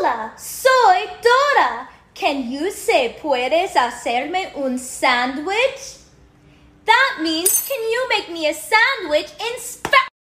Hola, soy Dora. Can you say puedes hacerme un sandwich? That means can you make me a sandwich in Spanish?